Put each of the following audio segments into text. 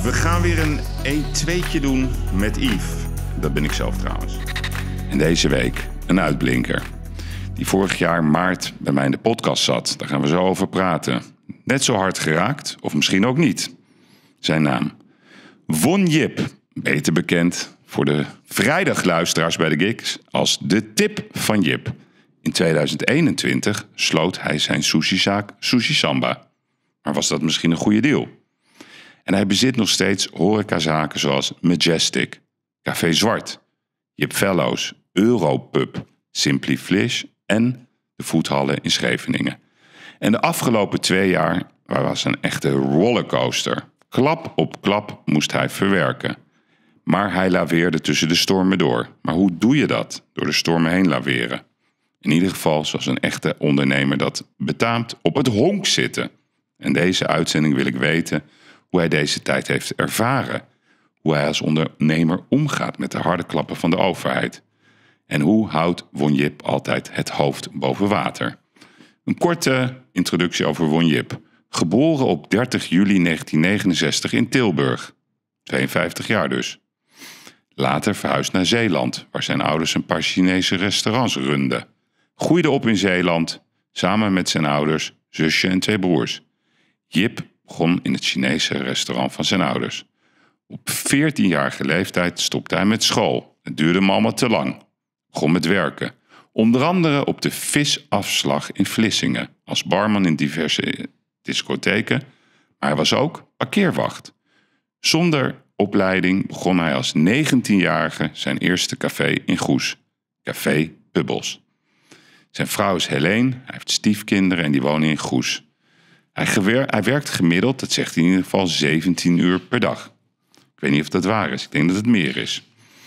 We gaan weer een 1-2'tje doen met Yves. Dat ben ik zelf trouwens. En deze week een uitblinker. Die vorig jaar maart bij mij in de podcast zat. Daar gaan we zo over praten. Net zo hard geraakt, of misschien ook niet. Zijn naam. Won Jip. Beter bekend voor de vrijdagluisteraars bij de gigs als de tip van Jip. In 2021 sloot hij zijn sushizaak Sushi Samba. Maar was dat misschien een goede deal? En hij bezit nog steeds horecazaken zoals Majestic, Café Zwart, Jip Fellows, Europub, Simply Fish en de voethallen in Scheveningen. En de afgelopen 2 jaar was een echte rollercoaster. Klap op klap moest hij verwerken. Maar hij laveerde tussen de stormen door. Maar hoe doe je dat? Door de stormen heen laveren. In ieder geval zoals een echte ondernemer dat betaamt op het honk zitten. En deze uitzending wil ik weten hoe hij deze tijd heeft ervaren. Hoe hij als ondernemer omgaat met de harde klappen van de overheid. En hoe houdt Won Jip altijd het hoofd boven water? Een korte introductie over Won Jip. Geboren op 30 juli 1969 in Tilburg. 52 jaar dus. Later verhuisd naar Zeeland, waar zijn ouders een paar Chinese restaurants runden. Groeide op in Zeeland, samen met zijn ouders, zusje en 2 broers. Jip begon in het Chinese restaurant van zijn ouders. Op 14-jarige leeftijd stopte hij met school. Het duurde hem allemaal te lang. Begon met werken. Onder andere op de visafslag in Vlissingen. Als barman in diverse discotheken. Maar hij was ook parkeerwacht. Zonder opleiding begon hij als 19-jarige zijn eerste café in Goes. Café Bubbles. Zijn vrouw is Helene. Hij heeft stiefkinderen en die wonen in Goes. Hij werkt gemiddeld, dat zegt hij in ieder geval, 17 uur per dag. Ik weet niet of dat waar is. Ik denk dat het meer is.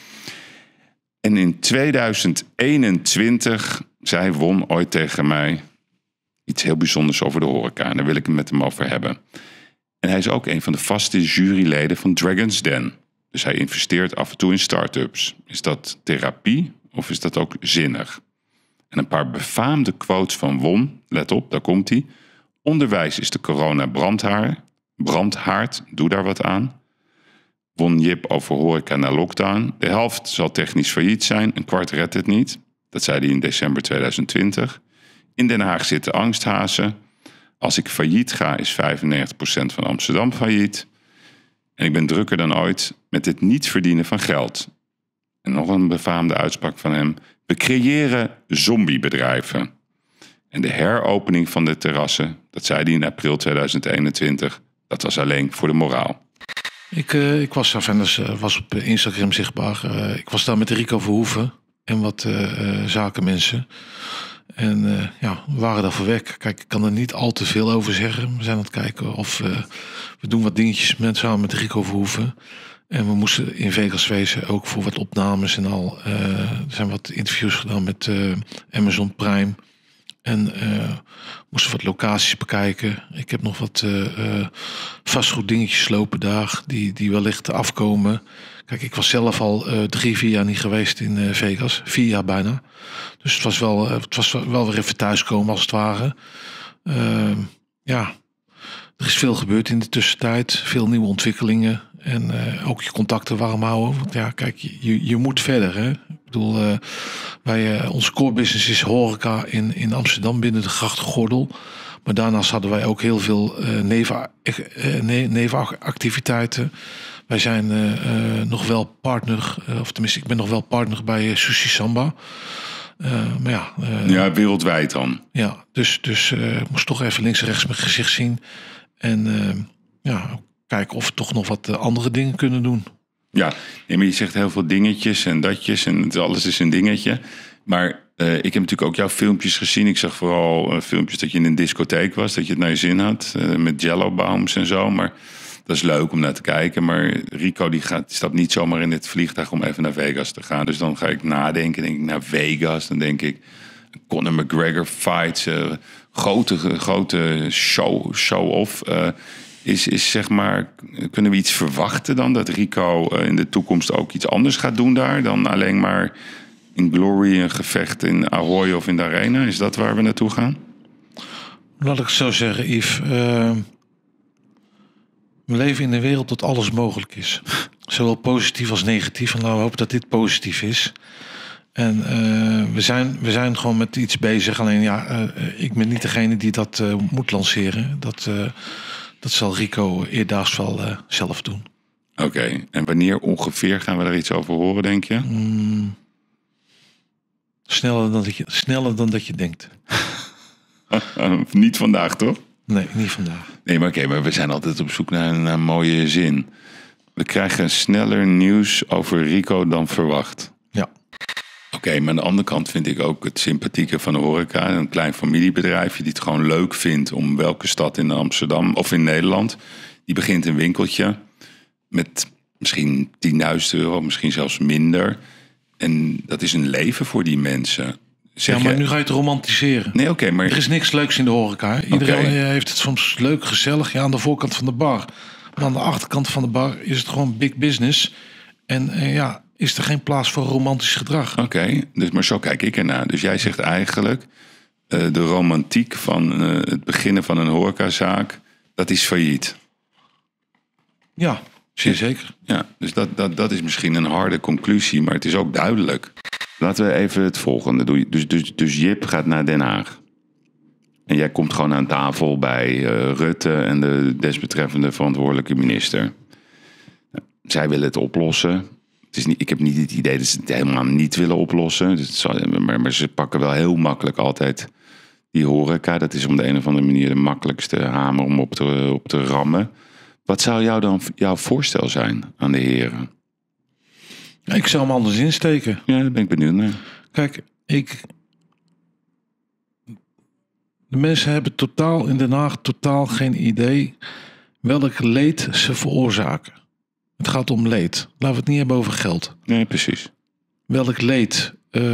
En in 2021 zei Won ooit tegen mij iets heel bijzonders over de horeca. En daar wil ik het met hem over hebben. En hij is ook een van de vaste juryleden van Dragon's Den. Dus hij investeert af en toe in start-ups. Is dat therapie of is dat ook zinnig? En een paar befaamde quotes van Won. Let op, daar komt hij. Onderwijs is de corona-brandhaard. Doe daar wat aan. Won Jip over horeca na lockdown. De helft zal technisch failliet zijn. Een kwart redt het niet. Dat zei hij in december 2020. In Den Haag zitten angsthazen. Als ik failliet ga, is 95% van Amsterdam failliet. En ik ben drukker dan ooit met het niet verdienen van geld. En nog een befaamde uitspraak van hem. We creëren zombiebedrijven. En de heropening van de terrassen, dat zei hij in april 2021, dat was alleen voor de moraal. Ik was was op Instagram zichtbaar. Ik was daar met Rico Verhoeven en wat zakenmensen. En we waren daar voor werk. Kijk, ik kan er niet al te veel over zeggen. We zijn aan het kijken of we doen wat dingetjes samen met Rico Verhoeven. En we moesten in Vegas wezen, ook voor wat opnames en al. Er zijn wat interviews gedaan met Amazon Prime. En moesten wat locaties bekijken. Ik heb nog wat vastgoed dingetjes lopen daar, die wellicht afkomen. Kijk, ik was zelf al 3-4 jaar niet geweest in Vegas. 4 jaar bijna. Dus het was wel weer even thuiskomen als het ware. Er is veel gebeurd in de tussentijd. Veel nieuwe ontwikkelingen. En ook je contacten warm houden. Want ja, kijk, je moet verder. Hè? Ik bedoel, onze core business is horeca in Amsterdam binnen de grachtengordel. Maar daarnaast hadden wij ook heel veel nevenactiviteiten. Wij zijn nog wel partner, of tenminste ik ben nog wel partner bij Sushi Samba. Wereldwijd dan. Ja, dus ik moest toch even links en rechts mijn gezicht zien. En kijken of we toch nog wat andere dingen kunnen doen. Ja, maar je zegt heel veel dingetjes en datjes en alles is een dingetje. Maar ik heb natuurlijk ook jouw filmpjes gezien. Ik zag vooral filmpjes dat je in een discotheek was, dat je het naar je zin had. Met Jello-bombs en zo, maar dat is leuk om naar te kijken. Maar Rico die stapt niet zomaar in het vliegtuig om even naar Vegas te gaan. Dus dan ga ik nadenken, denk ik naar Vegas. Dan denk ik Conor McGregor fights, grote show-off. Is zeg maar, kunnen we iets verwachten dan? Dat Rico in de toekomst ook iets anders gaat doen daar dan alleen maar in Glory een gevecht in Ahoy of in de Arena? Is dat waar we naartoe gaan? Laat ik het zo zeggen, Yves. We leven in een wereld dat alles mogelijk is. Zowel positief als negatief. En laten we hopen dat dit positief is. En we zijn gewoon met iets bezig. Alleen ik ben niet degene die dat moet lanceren. Dat zal Rico eerdaags wel zelf doen. Oké, en wanneer ongeveer gaan we daar iets over horen, denk je? Sneller dan dat je denkt. Niet vandaag, toch? Nee, niet vandaag. Nee, maar oké, maar we zijn altijd op zoek naar een mooie zin. We krijgen sneller nieuws over Rico dan verwacht. Ja. Oké, maar aan de andere kant vind ik ook het sympathieke van de horeca. Een klein familiebedrijfje die het gewoon leuk vindt om welke stad in Amsterdam of in Nederland. Die begint een winkeltje met misschien 10.000 euro, misschien zelfs minder. En dat is een leven voor die mensen. Maar nu ga je het romantiseren. Nee, oké, maar... Er is niks leuks in de horeca. Iedereen heeft het soms leuk, gezellig, aan de voorkant van de bar. Maar aan de achterkant van de bar is het gewoon big business. En is er geen plaats voor romantisch gedrag. Oké, dus maar zo kijk ik ernaar. Dus jij zegt eigenlijk, de romantiek van het beginnen van een horecazaak, dat is failliet. Ja, zeer zeker. Ja, dus dat is misschien een harde conclusie, maar het is ook duidelijk. Laten we even het volgende doen. Dus Jip gaat naar Den Haag. En jij komt gewoon aan tafel bij Rutte en de desbetreffende verantwoordelijke minister. Zij willen het oplossen. Ik heb niet het idee dat ze het helemaal niet willen oplossen. Maar ze pakken wel heel makkelijk altijd die horeca. Dat is om de een of andere manier de makkelijkste hamer om op te rammen. Wat zou jouw voorstel zijn aan de heren? Ik zou hem anders insteken. Ja, daar ben ik benieuwd naar. Kijk, de mensen hebben in Den Haag totaal geen idee welk leed ze veroorzaken. Het gaat om leed. Laten we het niet hebben over geld. Nee, precies. Welk leed?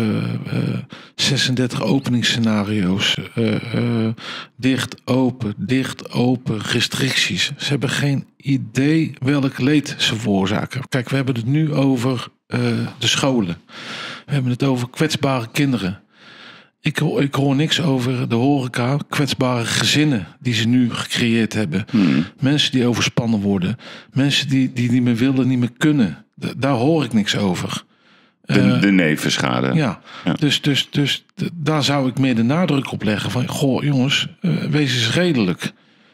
36 openingsscenario's. Dicht, open, restricties. Ze hebben geen idee welk leed ze veroorzaken. Kijk, we hebben het nu over de scholen. We hebben het over kwetsbare kinderen. Ik hoor niks over de horeca, kwetsbare gezinnen die ze nu gecreëerd hebben. Mensen die overspannen worden. Mensen die niet meer willen, niet meer kunnen. Daar hoor ik niks over. De nevenschade. Ja. Dus daar zou ik meer de nadruk op leggen. Van, goh jongens, wees eens redelijk.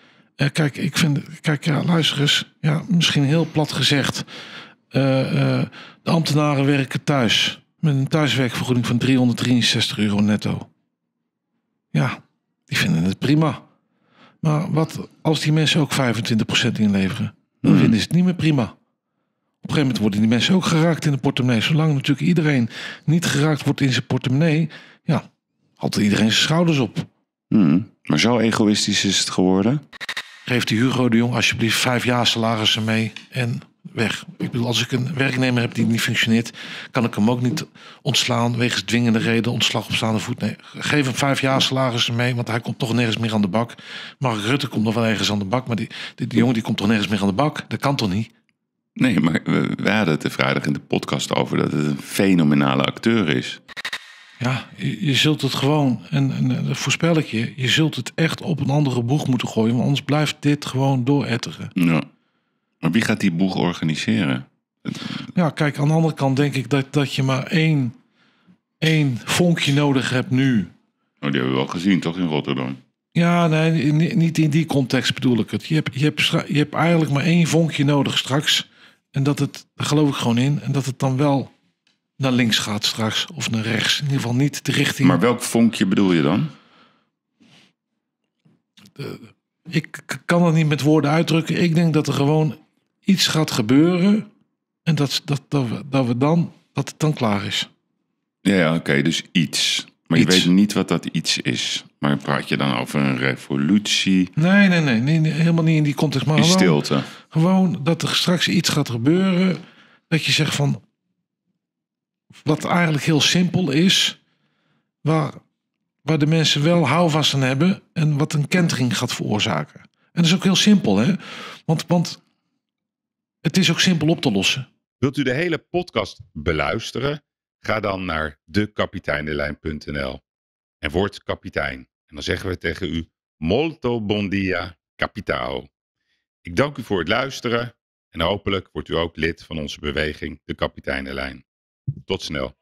Luister eens. Ja, misschien heel plat gezegd. De ambtenaren werken thuis. Met een thuiswerkvergoeding van €363 netto. Ja, die vinden het prima. Maar wat als die mensen ook 25% inleveren? Dan vinden ze het niet meer prima. Op een gegeven moment worden die mensen ook geraakt in de portemonnee. Zolang natuurlijk iedereen niet geraakt wordt in zijn portemonnee, haalt iedereen zijn schouders op. Maar zo egoïstisch is het geworden? Geef die Hugo de Jong alsjeblieft 5 jaar salarissen mee en weg. Ik bedoel, als ik een werknemer heb die niet functioneert, kan ik hem ook niet ontslaan wegens dwingende reden, ontslag op staande voet. Nee, geef hem 5 jaar salarissen mee, want hij komt toch nergens meer aan de bak. Mark Rutte komt nog wel ergens aan de bak, maar die jongen die komt toch nergens meer aan de bak? Dat kan toch niet? Nee, maar we hadden het er vrijdag in de podcast over dat het een fenomenale acteur is. Ja, je zult het gewoon, en dat voorspel ik je zult het echt op een andere boeg moeten gooien, want anders blijft dit gewoon dooretteren. Ja. Maar wie gaat die boeg organiseren? Ja, kijk, aan de andere kant denk ik dat je maar één vonkje nodig hebt nu. Oh, die hebben we wel gezien, toch, in Rotterdam? Ja, nee, niet in die context bedoel ik het. Je hebt eigenlijk maar 1 vonkje nodig straks. En daar geloof ik gewoon in. En dat het dan wel naar links gaat straks. Of naar rechts. In ieder geval niet de richting. Maar welk vonkje bedoel je dan? Ik kan het niet met woorden uitdrukken. Ik denk dat er gewoon iets gaat gebeuren. En dat het dan klaar is. Ja, oké, dus iets. Maar je weet niet wat dat iets is. Maar praat je dan over een revolutie? Nee, helemaal niet in die context. Maar in stilte. Gewoon dat er straks iets gaat gebeuren. Dat je zegt van, wat eigenlijk heel simpel is. Waar de mensen wel houvast aan hebben. En wat een kentering gaat veroorzaken. En dat is ook heel simpel, hè. Want het is ook simpel op te lossen. Wilt u de hele podcast beluisteren? Ga dan naar dekapiteindelijn.nl en word kapitein. En dan zeggen we tegen u, molto bon dia, capitao. Ik dank u voor het luisteren en hopelijk wordt u ook lid van onze beweging De Kapiteinenlijn. Tot snel.